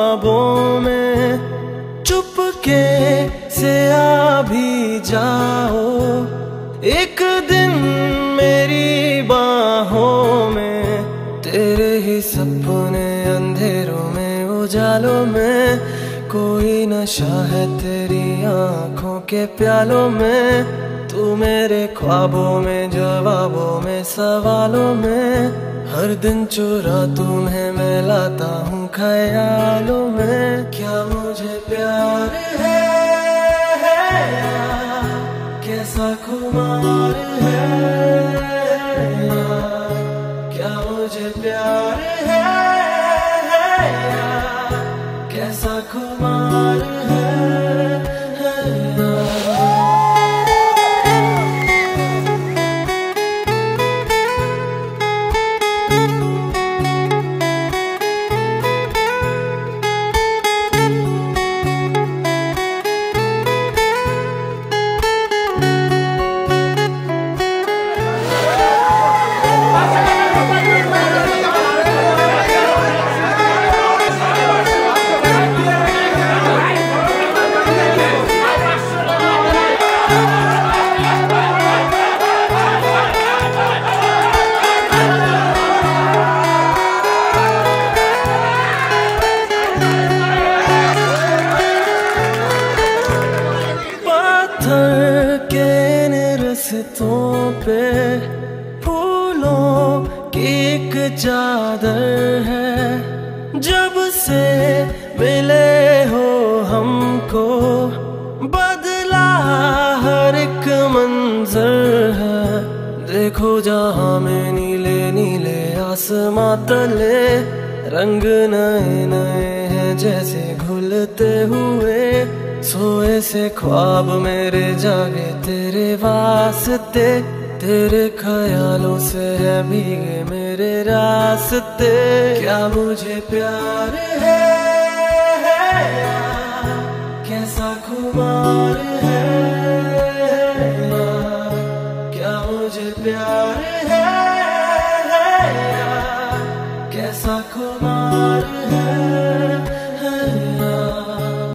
ख्वाबों में चुपके से आ भी जाओ एक दिन मेरी बाहों में। तेरे ही सपने अंधेरों में उजालों में, कोई नशा है तेरी आंखों के प्यालों में। तू मेरे ख्वाबों में, जवाबों में, सवालों में। हर दिन चुरा तुम्हें मैं लाता हूँ ख्यालों में। क्या मुझे प्यार है यार, कैसा खुमार है यार। क्या मुझे प्यार है यार, कैसा खुमार है यार। रस्तों पे फूलों की एक चादर है। जब से मिले हो हमको बदला हर एक मंजर है। देखो जहाँ में नीले नीले आसमां तले रंग नए नए हैं जैसे घुलते हुए। सोए से ख्वाब मेरे जागे तेरे वास्ते, तेरे ख्यालों से है भीगे मेरे रास्ते। क्या मुझे प्यार है यार, कैसा खुमार है